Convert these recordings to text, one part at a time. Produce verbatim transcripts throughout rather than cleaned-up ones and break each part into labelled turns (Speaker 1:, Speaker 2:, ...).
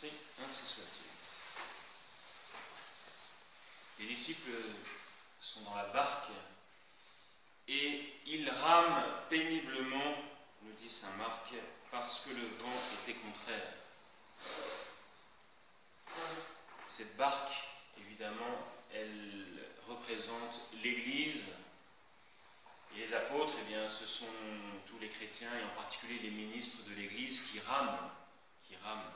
Speaker 1: enregistré, ainsi soit-il. Les disciples sont dans la barque et ils rament péniblement, nous dit saint Marc, parce que le vent était contraire. Cette barque, évidemment, elle représente l'Église. Et les apôtres, eh bien, ce sont tous les chrétiens, et en particulier les ministres de l'Église, qui rament, qui rament.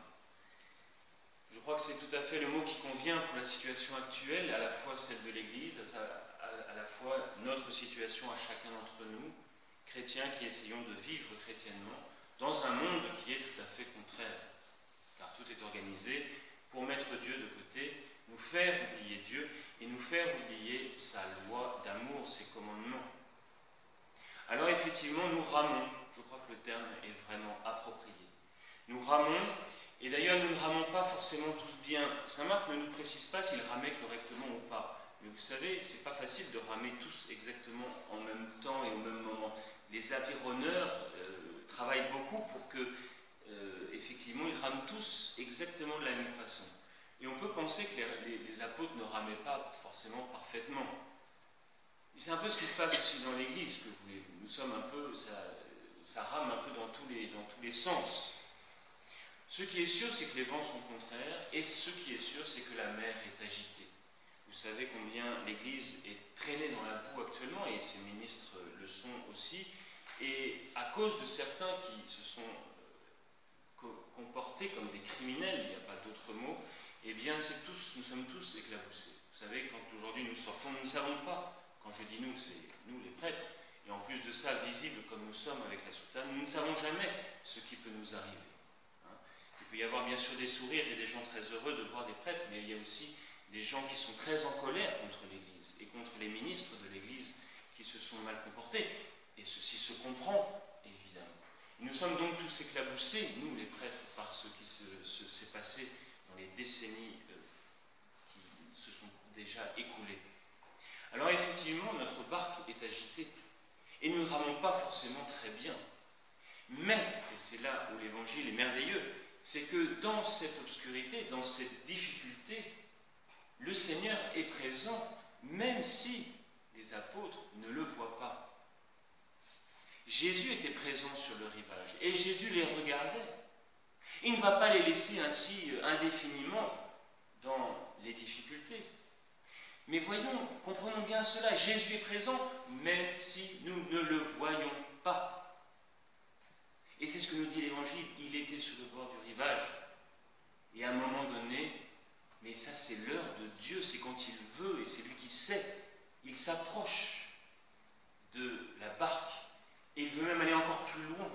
Speaker 1: Je crois que c'est tout à fait le mot qui convient pour la situation actuelle, à la fois celle de l'Église, à, à la fois notre situation à chacun d'entre nous, chrétiens qui essayons de vivre chrétiennement, dans un monde qui est tout à fait contraire, car tout est organisé pour mettre Dieu de côté, nous faire oublier Dieu et nous faire oublier sa loi d'amour, ses commandements. Alors effectivement, nous ramons, je crois que le terme est vraiment approprié. Nous ramons, et d'ailleurs nous ne ramons pas forcément tous bien. Saint Marc ne nous précise pas s'il ramait correctement ou pas. Mais vous savez, c'est pas facile de ramer tous exactement en même temps et au même moment. Les avironneurs euh, travaillent beaucoup pour que, euh, effectivement, ils rament tous exactement de la même façon. Et on peut penser que les, les, les apôtres ne ramaient pas forcément parfaitement. C'est un peu ce qui se passe aussi dans l'Église, que vous, nous sommes un peu, ça, ça rame un peu dans tous les, dans tous les sens. Ce qui est sûr, c'est que les vents sont contraires, et ce qui est sûr, c'est que la mer est agitée. Vous savez combien l'Église est traînée dans la boue actuellement, et ses ministres le sont aussi, et à cause de certains qui se sont comportés comme des criminels, il n'y a pas d'autre mot, eh bien c'est tous, nous sommes tous éclaboussés. Vous savez, quand aujourd'hui nous sortons, nous ne savons pas. Quand je dis nous, c'est nous les prêtres, et en plus de ça, visibles comme nous sommes avec la soutane, nous ne savons jamais ce qui peut nous arriver. Hein. Il peut y avoir bien sûr des sourires et des gens très heureux de voir des prêtres, mais il y a aussi des gens qui sont très en colère contre l'Église, et contre les ministres de l'Église qui se sont mal comportés, et ceci se comprend, évidemment. Nous sommes donc tous éclaboussés, nous les prêtres, par ce qui s'est se, se, passé dans les décennies euh, qui se sont déjà écoulées. Alors effectivement, notre barque est agitée, et nous ne ramons pas forcément très bien. Mais, et c'est là où l'Évangile est merveilleux, c'est que dans cette obscurité, dans cette difficulté, le Seigneur est présent, même si les apôtres ne le voient pas. Jésus était présent sur le rivage, et Jésus les regardait. Il ne va pas les laisser ainsi indéfiniment dans les difficultés. Mais voyons, comprenons bien cela, Jésus est présent, même si nous ne le voyons pas. Et c'est ce que nous dit l'Évangile, il était sur le bord du rivage, et à un moment donné, mais ça c'est l'heure de Dieu, c'est quand il veut, et c'est lui qui sait, il s'approche de la barque, et il veut même aller encore plus loin,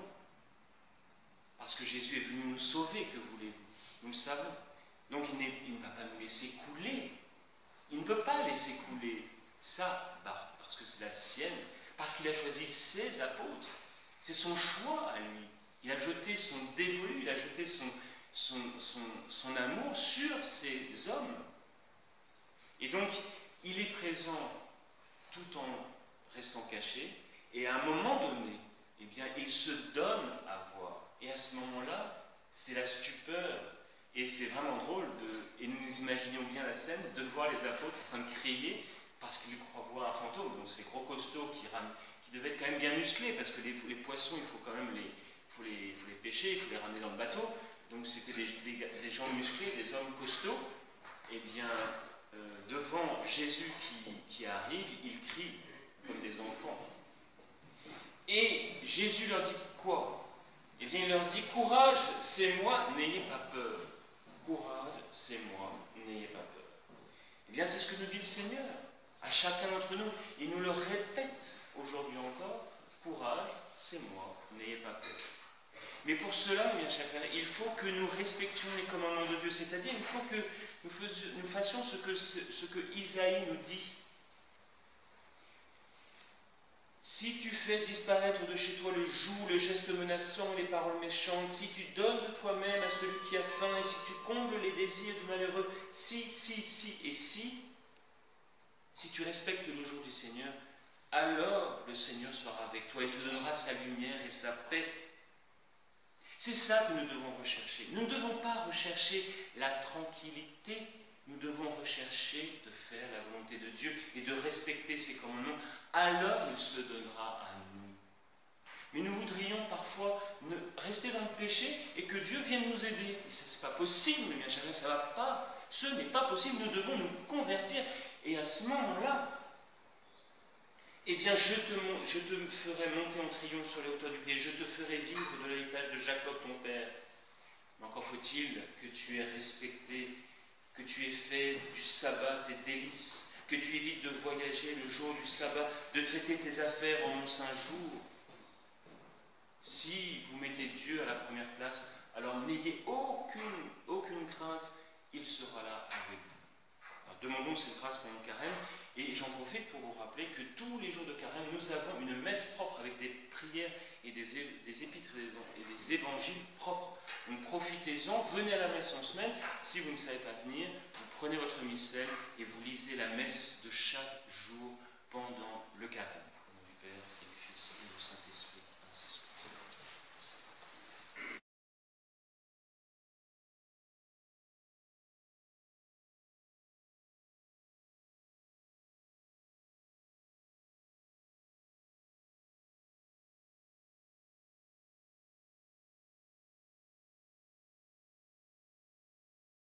Speaker 1: parce que Jésus est venu nous sauver, que voulez-vous, nous le savons. Donc il, il ne va pas nous laisser couler. Il ne peut pas laisser couler sa barque, parce que c'est la sienne, parce qu'il a choisi ses apôtres. C'est son choix à lui. Il a jeté son dévolu, il a jeté son, son, son, son amour sur ces hommes. Et donc, il est présent tout en restant caché, et à un moment donné, eh bien, il se donne à voir. Et à ce moment-là, c'est la stupeur. Et c'est vraiment drôle, de, et nous nous imaginons bien la scène, de voir les apôtres en train de crier parce qu'ils croient voir un fantôme. Donc ces gros costauds qui, rament, qui devaient être quand même bien musclés, parce que les, les poissons, il faut quand même les, faut les, faut les pêcher, il faut les ramener dans le bateau. Donc c'était des, des, des gens musclés, des hommes costauds. Et bien, euh, devant Jésus qui, qui arrive, ils crient comme des enfants. Et Jésus leur dit quoi? Eh bien, il leur dit, courage, c'est moi, n'ayez pas peur. Courage, c'est moi, n'ayez pas peur. Eh bien, c'est ce que nous dit le Seigneur à chacun d'entre nous. Il nous le répète aujourd'hui encore. Courage, c'est moi, n'ayez pas peur. Mais pour cela, bien chers frères, il faut que nous respections les commandements de Dieu. C'est-à-dire, il faut que nous, faisions, nous fassions ce que, ce que Isaïe nous dit. Si tu fais disparaître de chez toi le joug, le geste menaçant, les paroles méchantes, si tu donnes de toi-même à celui qui a faim, et si tu combles les désirs du malheureux, si, si, si et si, si tu respectes le jour du Seigneur, alors le Seigneur sera avec toi et te donnera sa lumière et sa paix. C'est ça que nous devons rechercher. Nous ne devons pas rechercher la tranquillité, nous devons rechercher de faire la volonté de Dieu et de respecter ses commandements. Alors il se donnera à nous. Mais nous voudrions parfois ne rester dans le péché et que Dieu vienne nous aider. Et ça, c'est pas possible, mes bien chers, ça ne va pas. Ce n'est pas possible, nous devons nous convertir. Et à ce moment-là, eh bien, je te, je te ferai monter en triomphe sur les hauteurs du pays, je te ferai vivre de l'héritage de Jacob, ton père. Mais encore faut-il que tu aies respecté, que tu aies fait du sabbat tes délices, que tu évites de voyager le jour du sabbat, de traiter tes affaires en mon saint jour. Si vous mettez Dieu à la première place, alors n'ayez aucune, aucune crainte, il sera là avec vous. Alors, demandons cette grâce pendant le carême, et j'en profite pour vous rappeler que tous les jours de carême, nous avons une messe propre avec des prières et des, des épîtres et des évangiles propres. Donc profitez-en, venez à la messe en semaine. Si vous ne savez pas venir, vous prenez votre missel et vous lisez la messe de chaque jour pendant le carême.